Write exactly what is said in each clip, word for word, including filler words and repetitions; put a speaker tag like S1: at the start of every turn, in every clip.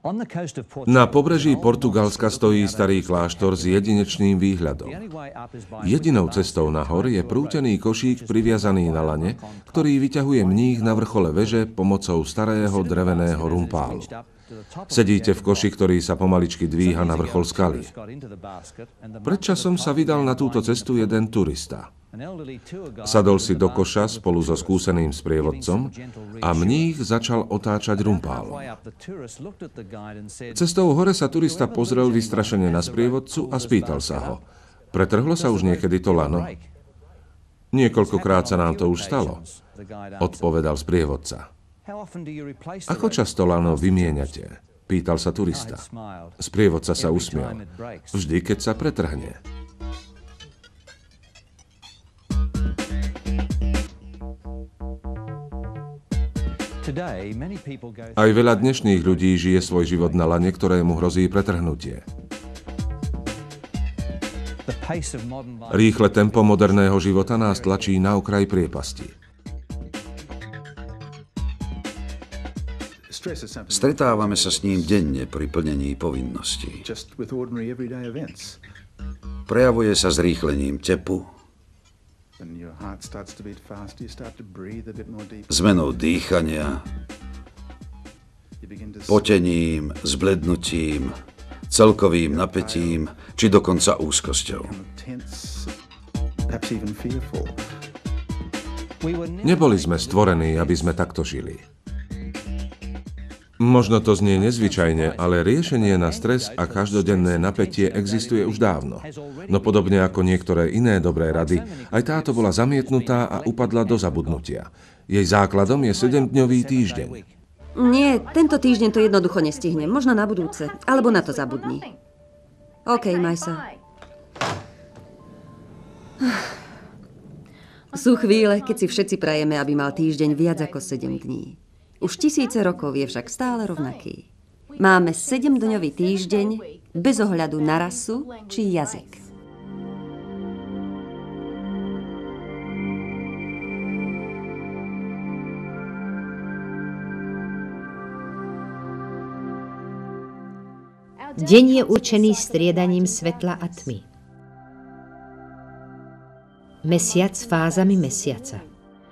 S1: Na pobreží Portugalska stojí starý kláštor s jedinečným výhľadom. Jedinou cestou nahor je prútený košík priviazaný na lane, ktorý vyťahuje mních na vrchole veže pomocou starého dreveného rumpálu. Sedíte v koši, ktorý sa pomaličky dvíha na vrchol skaly. Predčasom sa vydal na túto cestu jeden turista. Sadol si do koša spolu so skúseným sprievodcom a mních začal otáčať rumpálom. Cestou hore sa turista pozrel vystrašene na sprievodcu a spýtal sa ho: pretrhlo sa už niekedy to lano? Niekoľkokrát sa nám to už stalo, odpovedal sprievodca. Ako často lano vymieňate? Pýtal sa turista. Sprievodca sa usmial. Vždy, keď sa pretrhne. Aj veľa dnešných ľudí žije svoj život na lane, ktorému hrozí pretrhnutie. Rýchle tempo moderného života nás tlačí na okraj priepasti.
S2: Stretávame sa s ním denne pri plnení povinností. Prejavuje sa zrýchlením tepu, zmenou dýchania, potením, zblednutím, celkovým napätím, či dokonca úzkosťou.
S1: Neboli sme stvorení, aby sme takto žili. Možno to znie nezvyčajne, ale riešenie na stres a každodenné napätie existuje už dávno. No podobne ako niektoré iné dobré rady, aj táto bola zamietnutá a upadla do zabudnutia. Jej základom je sedemdňový týždeň.
S3: Nie, tento týždeň to jednoducho nestihnem. Možno na budúce. Alebo na to zabudni. OK, maj sa. Sú chvíle, keď si všetci prajeme, aby mal týždeň viac ako sedem dní. Už tisíce rokov je však stále rovnaký. Máme sedemdňový týždeň bez ohľadu na rasu či jazyk.
S4: Deň je určený striedaním svetla a tmy. Mesiac fázami mesiaca.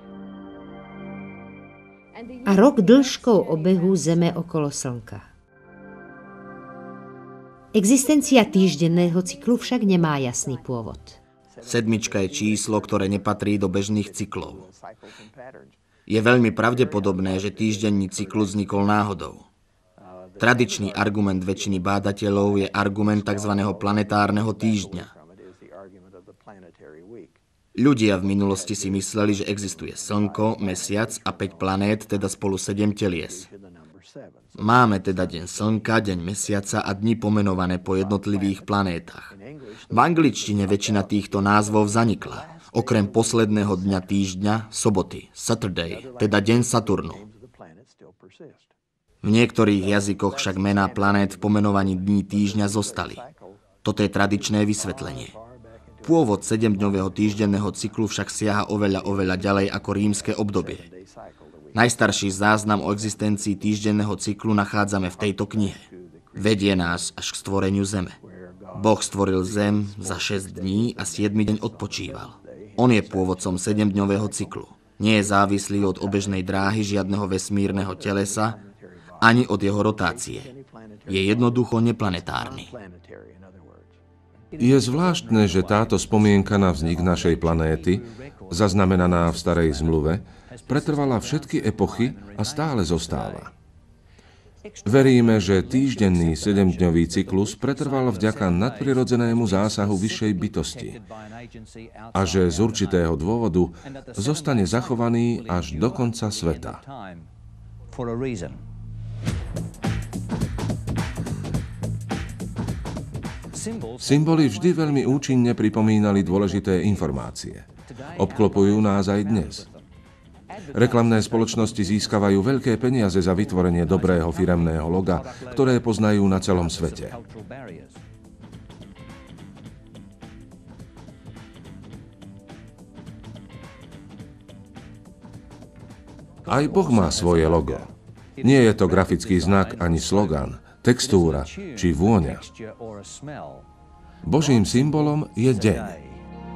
S4: A rok dĺžkou obehu Zeme okolo Slnka. Existencia týždenného cyklu však nemá jasný pôvod.
S5: Sedmička je číslo, ktoré nepatrí do bežných cyklov. Je veľmi pravdepodobné, že týždenný cyklus vznikol náhodou. Tradičný argument väčšiny bádateľov je argument tzv. Planetárneho týždňa. Ľudia v minulosti si mysleli, že existuje Slnko, Mesiac a päť planét, teda spolu sedem telies. Máme teda deň Slnka, deň Mesiaca a dni pomenované po jednotlivých planétach. V angličtine väčšina týchto názvov zanikla, okrem posledného dňa týždňa, soboty, Saturday, teda deň Saturnu. V niektorých jazykoch však mená planét v pomenovaní dní týždňa zostali. Toto je tradičné vysvetlenie. Pôvod sedemdňového týždenného cyklu však siaha oveľa, oveľa ďalej ako rímske obdobie. Najstarší záznam o existencii týždenného cyklu nachádzame v tejto knihe. Vedie nás až k stvoreniu Zeme. Boh stvoril Zem za šesť dní a siedmy deň odpočíval. On je pôvodcom sedemdňového cyklu. Nie je závislý od obežnej dráhy žiadneho vesmírneho telesa, ani od jeho rotácie. Je jednoducho neplanetárny.
S1: Je zvláštne, že táto spomienka na vznik našej planéty, zaznamenaná v starej zmluve, pretrvala všetky epochy a stále zostáva. Veríme, že týždenný sedemdňový cyklus pretrval vďaka nadprirodzenému zásahu vyššej bytosti a že z určitého dôvodu zostane zachovaný až do konca sveta. Symboly vždy veľmi účinne pripomínali dôležité informácie. Obklopujú nás aj dnes. Reklamné spoločnosti získavajú veľké peniaze za vytvorenie dobrého firemného loga, ktoré poznajú na celom svete. Aj Boh má svoje logo. Nie je to grafický znak ani slogan, textúra či vôňa. Božím symbolom je deň.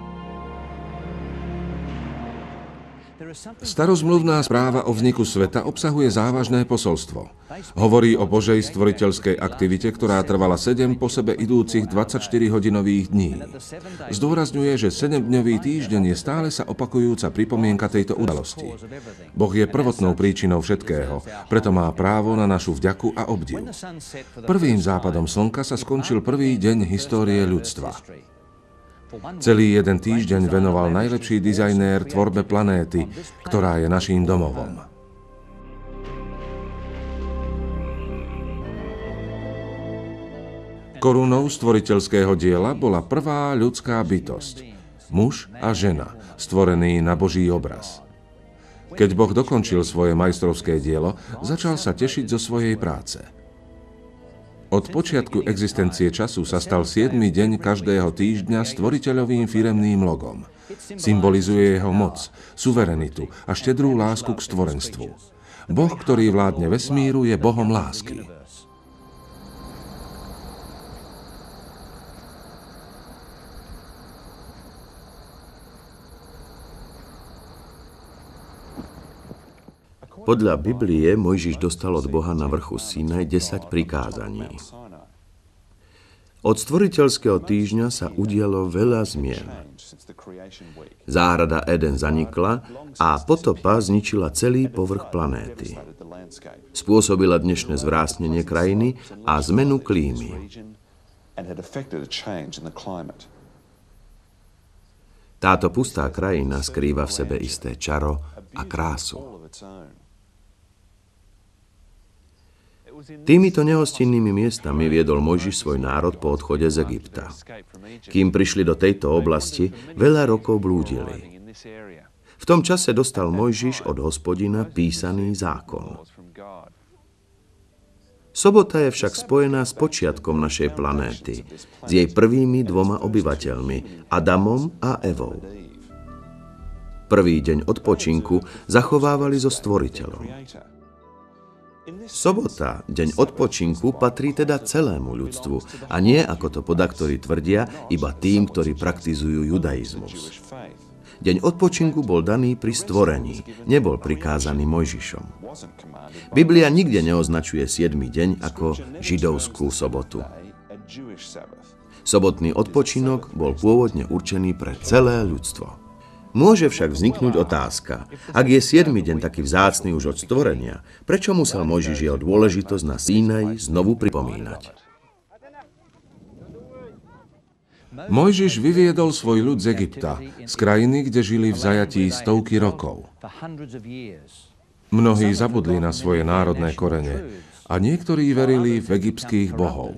S1: Starozmluvná správa o vzniku sveta obsahuje závažné posolstvo. Hovorí o Božej stvoriteľskej aktivite, ktorá trvala sedem po sebe idúcich dvadsaťštyrihodinových dní. Zdôrazňuje, že sedemdňový týždeň je stále sa opakujúca pripomienka tejto udalosti. Boh je prvotnou príčinou všetkého, preto má právo na našu vďaku a obdiv. Prvým západom slnka sa skončil prvý deň histórie ľudstva. Celý jeden týždeň venoval najlepší dizajnér tvorbe planéty, ktorá je naším domovom. Korunou stvoriteľského diela bola prvá ľudská bytosť, muž a žena, stvorení na Boží obraz. Keď Boh dokončil svoje majstrovské dielo, začal sa tešiť zo svojej práce. Od počiatku existencie času sa stal siedmy deň každého týždňa stvoriteľovým firemným logom. Symbolizuje jeho moc, suverenitu a štedrú lásku k stvorenstvu. Boh, ktorý vládne vesmíru, je Bohom lásky.
S6: Podľa Biblie Mojžiš dostal od Boha na vrchu Sinaj desať prikázaní. Od stvoriteľského týždňa sa udialo veľa zmien. Záhrada Eden zanikla a potopa zničila celý povrch planéty. Spôsobila dnešné zvrásnenie krajiny a zmenu klímy. Táto pustá krajina skrýva v sebe isté čaro a krásu. Týmito nehostinnými miestami viedol Mojžiš svoj národ po odchode z Egypta. Kým prišli do tejto oblasti, veľa rokov blúdili. V tom čase dostal Mojžiš od Hospodina písaný zákon. Sobota je však spojená s počiatkom našej planéty, s jej prvými dvoma obyvateľmi, Adamom a Evou. Prvý deň odpočinku zachovávali so Stvoriteľom. Sobota, deň odpočinku, patrí teda celému ľudstvu a nie, ako to podaktori tvrdia, iba tým, ktorí praktizujú judaizmus. Deň odpočinku bol daný pri stvorení, nebol prikázaný Mojžišom. Biblia nikde neoznačuje siedmy deň ako židovskú sobotu. Sobotný odpočinok bol pôvodne určený pre celé ľudstvo. Môže však vzniknúť otázka, ak je siedmy deň taký vzácny už od stvorenia, prečo musel Mojžiš jeho dôležitosť na Sínaji znovu pripomínať?
S1: Mojžiš vyviedol svoj ľud z Egypta, z krajiny, kde žili v zajatí stovky rokov. Mnohí zabudli na svoje národné korene a niektorí verili v egyptských bohov.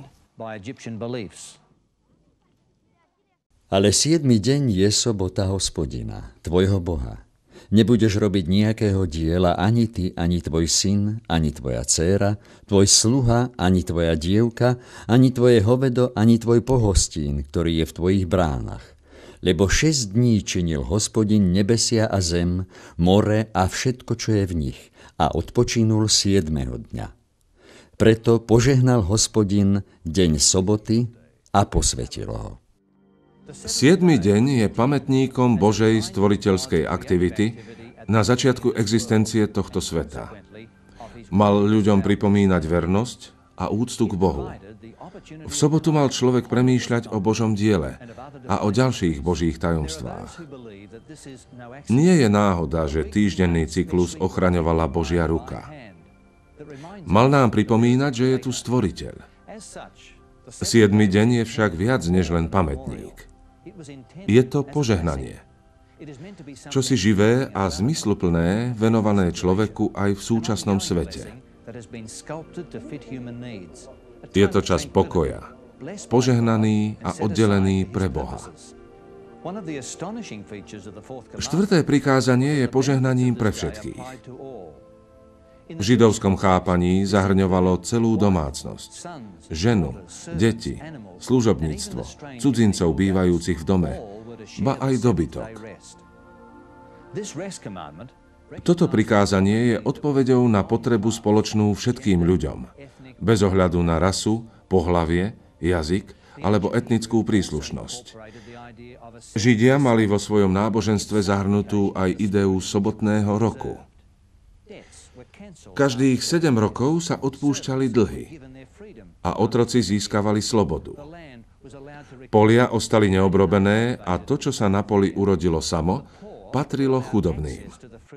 S7: Ale siedmy deň je sobota Hospodina, tvojho Boha. Nebudeš robiť nejakého diela ani ty, ani tvoj syn, ani tvoja dcéra, tvoj sluha, ani tvoja dievka, ani tvoje hovedo, ani tvoj pohostín, ktorý je v tvojich bránach. Lebo šesť dní činil Hospodin nebesia a zem, more a všetko, čo je v nich, a odpočinul siedmeho dňa. Preto požehnal Hospodin deň soboty a posvetil ho.
S1: Siedmy deň je pamätníkom Božej stvoriteľskej aktivity na začiatku existencie tohto sveta. Mal ľuďom pripomínať vernosť a úctu k Bohu. V sobotu mal človek premýšľať o Božom diele a o ďalších Božích tajomstvách. Nie je náhoda, že týždenný cyklus ochraňovala Božia ruka. Mal nám pripomínať, že je tu Stvoriteľ. Siedmy deň je však viac než len pamätník. Je to požehnanie. Čosi živé a zmysluplné, venované človeku aj v súčasnom svete. Je to čas pokoja, požehnaný a oddelený pre Boha. Štvrté prikázanie je požehnaním pre všetkých. V židovskom chápaní zahrňovalo celú domácnosť, ženu, deti, služobníctvo, cudzincov bývajúcich v dome, ba aj dobytok. Toto prikázanie je odpoveďou na potrebu spoločnú všetkým ľuďom, bez ohľadu na rasu, pohlavie, jazyk alebo etnickú príslušnosť. Židia mali vo svojom náboženstve zahrnutú aj ideu sobotného roku. Každých sedem rokov sa odpúšťali dlhy a otroci získavali slobodu. Polia ostali neobrobené a to, čo sa na poli urodilo samo, patrilo chudobným.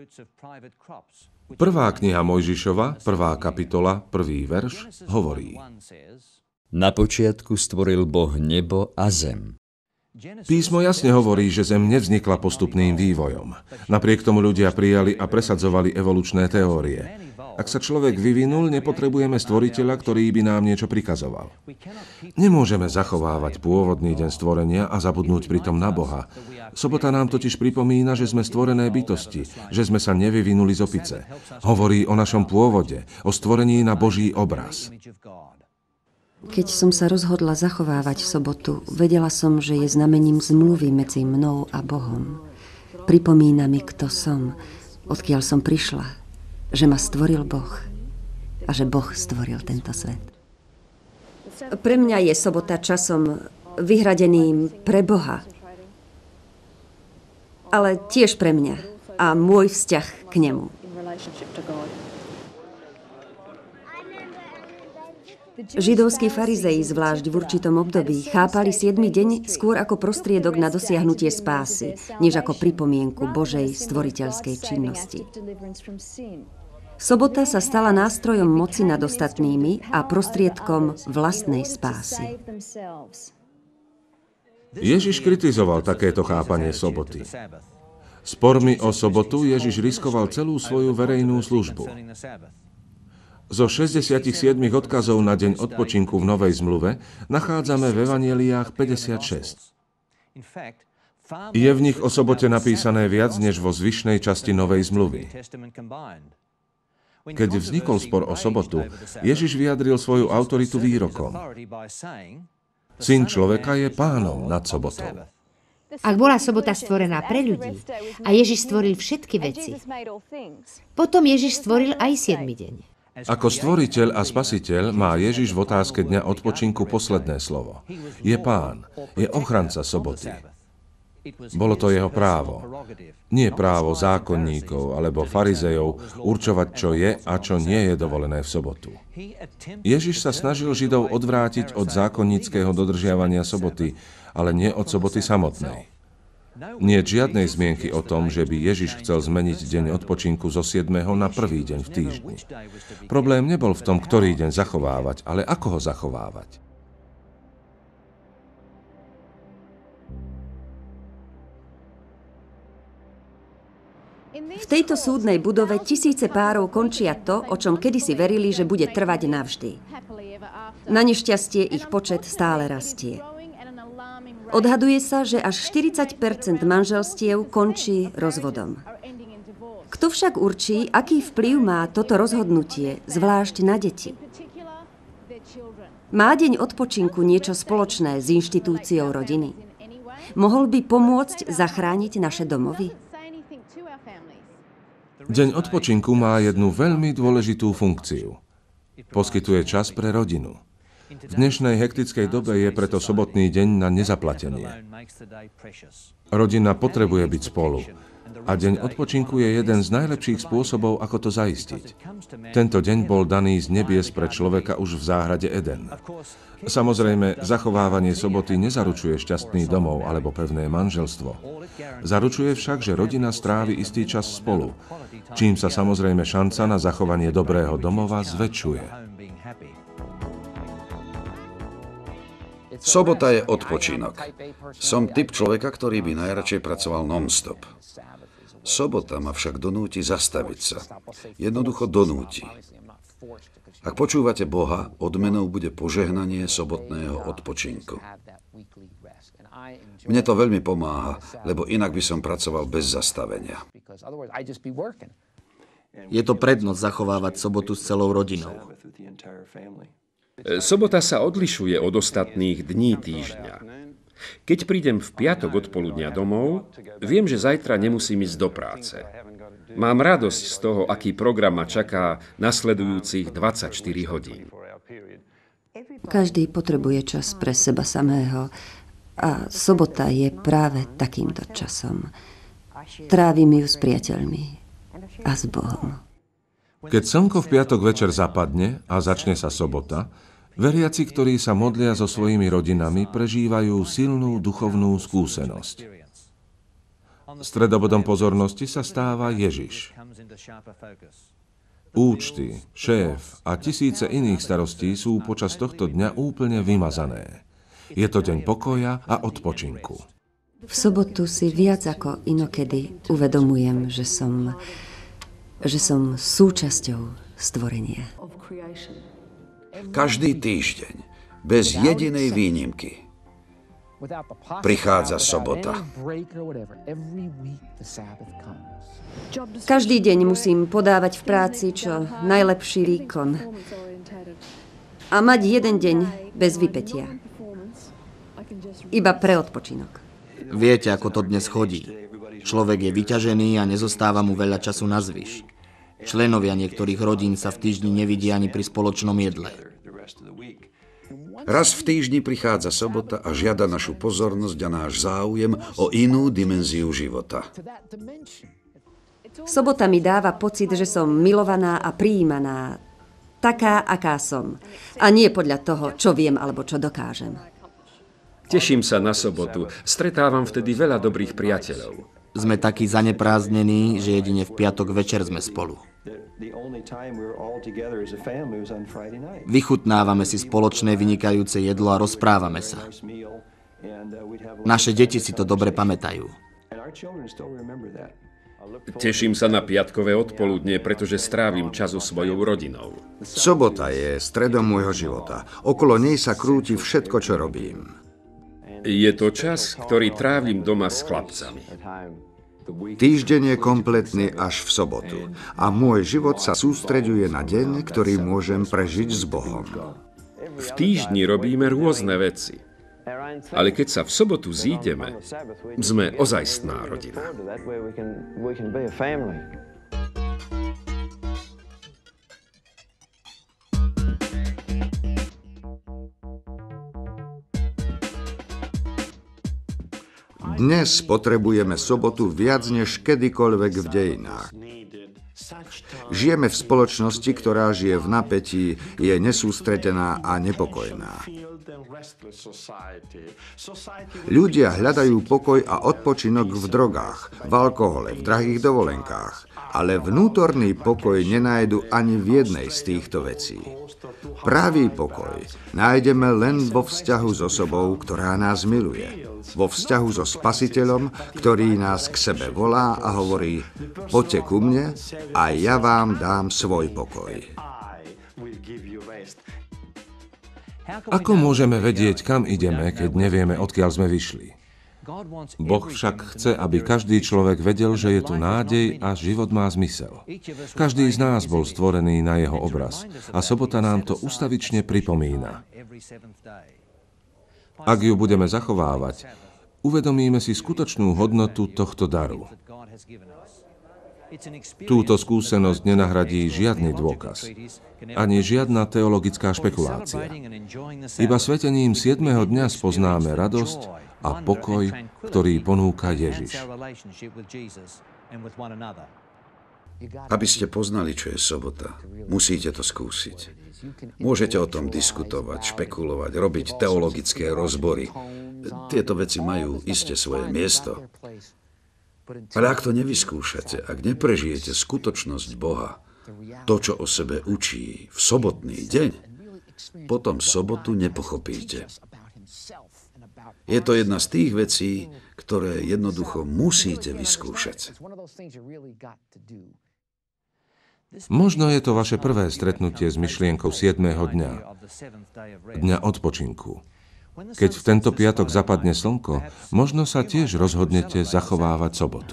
S1: Prvá kniha Mojžišova, prvá kapitola, prvý verš, hovorí:
S7: Na počiatku stvoril Boh nebo a zem.
S1: Písmo jasne hovorí, že Zem nevznikla postupným vývojom. Napriek tomu ľudia prijali a presadzovali evolučné teórie. Ak sa človek vyvinul, nepotrebujeme stvoriteľa, ktorý by nám niečo prikazoval. Nemôžeme zachovávať pôvodný deň stvorenia a zabudnúť pritom na Boha. Sobota nám totiž pripomína, že sme stvorené bytosti, že sme sa nevyvinuli z opice. Hovorí o našom pôvode, o stvorení na Boží obraz.
S3: Keď som sa rozhodla zachovávať sobotu, vedela som, že je znamením zmluvy medzi mnou a Bohom. Pripomína mi, kto som, odkiaľ som prišla, že ma stvoril Boh a že Boh stvoril tento svet. Pre mňa je sobota časom vyhradeným pre Boha, ale tiež pre mňa a môj vzťah k nemu. Židovskí farizei, zvlášť v určitom období, chápali siedmy deň skôr ako prostriedok na dosiahnutie spásy, než ako pripomienku Božej stvoriteľskej činnosti. Sobota sa stala nástrojom moci nad ostatnými a prostriedkom vlastnej spásy.
S1: Ježiš kritizoval takéto chápanie soboty. Spormi o sobotu Ježiš riskoval celú svoju verejnú službu. Zo šesťdesiatich siedmich odkazov na deň odpočinku v Novej zmluve nachádzame v evanjeliách päťdesiatšesť. Je v nich o sobote napísané viac než vo zvyšnej časti Novej zmluvy. Keď vznikol spor o sobotu, Ježiš vyjadril svoju autoritu výrokom: Syn človeka je pánom nad sobotou.
S4: Ak bola sobota stvorená pre ľudí a Ježiš stvoril všetky veci, potom Ježiš stvoril aj siedmy deň.
S1: Ako stvoriteľ a spasiteľ má Ježiš v otázke dňa odpočinku posledné slovo. Je pán, je ochranca soboty. Bolo to jeho právo. Nie právo zákonníkov alebo farizejov určovať, čo je a čo nie je dovolené v sobotu. Ježiš sa snažil Židov odvrátiť od zákonníckeho dodržiavania soboty, ale nie od soboty samotnej. Nie je žiadnej zmienky o tom, že by Ježiš chcel zmeniť deň odpočinku zo siedmeho na prvý deň v týždni. Problém nebol v tom, ktorý deň zachovávať, ale ako ho zachovávať.
S3: V tejto súdnej budove tisíce párov končia to, o čom kedysi verili, že bude trvať navždy. Na nešťastie ich počet stále rastie. Odhaduje sa, že až štyridsať percent manželstiev končí rozvodom. Kto však určí, aký vplyv má toto rozhodnutie, zvlášť na deti? Má deň odpočinku niečo spoločné s inštitúciou rodiny? Mohol by pomôcť zachrániť naše domovy?
S1: Deň odpočinku má jednu veľmi dôležitú funkciu. Poskytuje čas pre rodinu. V dnešnej hektickej dobe je preto sobotný deň na nezaplatenie. Rodina potrebuje byť spolu a deň odpočinku je jeden z najlepších spôsobov, ako to zaistiť. Tento deň bol daný z nebies pre človeka už v záhrade Eden. Samozrejme, zachovávanie soboty nezaručuje šťastný domov alebo pevné manželstvo. Zaručuje však, že rodina strávi istý čas spolu, čím sa samozrejme šanca na zachovanie dobrého domova zväčšuje.
S2: Sobota je odpočinok. Som typ človeka, ktorý by najradšej pracoval non-stop. Sobota ma však donúti zastaviť sa. Jednoducho donúti. Ak počúvate Boha, odmenou bude požehnanie sobotného odpočinku. Mne to veľmi pomáha, lebo inak by som pracoval bez zastavenia.
S5: Je to prednosť zachovávať sobotu s celou rodinou.
S8: Sobota sa odlišuje od ostatných dní týždňa. Keď prídem v piatok odpoludňa domov, viem, že zajtra nemusím ísť do práce. Mám radosť z toho, aký program ma čaká nasledujúcich dvadsaťštyri hodín.
S3: Každý potrebuje čas pre seba samého a sobota je práve takýmto časom. Trávim ju s priateľmi a s Bohom.
S1: Keď slnko v piatok večer zapadne a začne sa sobota, veriaci, ktorí sa modlia so svojimi rodinami, prežívajú silnú duchovnú skúsenosť. Stredobodom pozornosti sa stáva Ježiš. Účty, šéf a tisíce iných starostí sú počas tohto dňa úplne vymazané. Je to deň pokoja a odpočinku.
S3: V sobotu si viac ako inokedy uvedomujem, že som, že som súčasťou stvorenia.
S2: Každý týždeň, bez jedinej výnimky, prichádza sobota.
S3: Každý deň musím podávať v práci čo najlepší výkon a mať jeden deň bez vypätia. Iba pre odpočinok.
S5: Viete, ako to dnes chodí. Človek je vyťažený a nezostáva mu veľa času na zvyš. Členovia niektorých rodín sa v týždni nevidia ani pri spoločnom jedle.
S2: Raz v týždni prichádza sobota a žiada našu pozornosť a náš záujem o inú dimenziu života.
S3: Sobota mi dáva pocit, že som milovaná a prijímaná, taká, aká som. A nie podľa toho, čo viem alebo čo dokážem.
S8: Teším sa na sobotu. Stretávam vtedy veľa dobrých priateľov.
S5: Sme takí zaneprázdnení, že jedine v piatok večer sme spolu. Vychutnávame si spoločné vynikajúce jedlo a rozprávame sa. Naše deti si to dobre pamätajú.
S8: Teším sa na piatkové odpoludne, pretože strávim čas so svojou rodinou.
S2: Sobota je stredom môjho života. Okolo nej sa krúti všetko, čo robím.
S8: Je to čas, ktorý trávim doma s chlapcami.
S2: Týždeň je kompletný až v sobotu a môj život sa sústreďuje na deň, ktorý môžem prežiť s Bohom.
S8: V týždni robíme rôzne veci, ale keď sa v sobotu zídeme, sme ozajstná rodina.
S2: Dnes potrebujeme sobotu viac než kedykoľvek v dejinách. Žijeme v spoločnosti, ktorá žije v napätí, je nesústredená a nepokojná. Ľudia hľadajú pokoj a odpočinok v drogách, v alkohole, v drahých dovolenkách, ale vnútorný pokoj nenájdu ani v jednej z týchto vecí. Pravý pokoj nájdeme len vo vzťahu s osobou, ktorá nás miluje. Vo vzťahu so Spasiteľom, ktorý nás k sebe volá a hovorí: poďte ku mne a ja vám dám svoj pokoj.
S1: Ako môžeme vedieť, kam ideme, keď nevieme, odkiaľ sme vyšli? Boh však chce, aby každý človek vedel, že je tu nádej a život má zmysel. Každý z nás bol stvorený na jeho obraz a sobota nám to ustavične pripomína. Ak ju budeme zachovávať, uvedomíme si skutočnú hodnotu tohto daru. Túto skúsenosť nenahradí žiadny dôkaz, ani žiadna teologická špekulácia. Iba svetením siedmeho dňa spoznáme radosť a pokoj, ktorý ponúka Ježiš.
S2: Aby ste poznali, čo je sobota, musíte to skúsiť. Môžete o tom diskutovať, špekulovať, robiť teologické rozbory. Tieto veci majú iste svoje miesto. Ale ak to nevyskúšate, ak neprežijete skutočnosť Boha, to, čo o sebe učí v sobotný deň, potom sobotu nepochopíte. Je to jedna z tých vecí, ktoré jednoducho musíte vyskúšať.
S1: Možno je to vaše prvé stretnutie s myšlienkou siedmeho dňa, dňa odpočinku. Keď v tento piatok zapadne slnko, možno sa tiež rozhodnete zachovávať sobotu.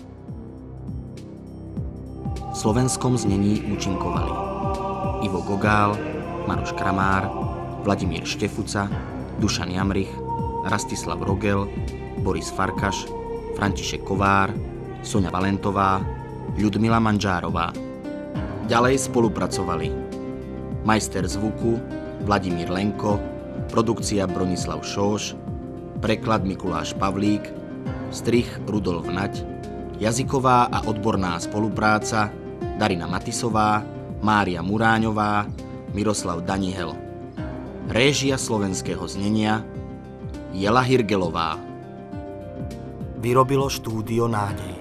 S5: V slovenskom znení účinkovali Ivo Gogál, Maroš Kramár, Vladimír Štefuca, Dušan Jamrich, Rastislav Rogel, Boris Farkaš, František Kovár, Soňa Valentová, Ľudmila Manžárová. Ďalej spolupracovali majster zvuku Vladimír Lenko, produkcia Bronislav Šóš, preklad Mikuláš Pavlík, strih Rudolf Naď, jazyková a odborná spolupráca Darina Matisová, Mária Muráňová, Miroslav Danihel. Réžia slovenského znenia Jela Hirgelová.
S9: Vyrobilo štúdio Nádej.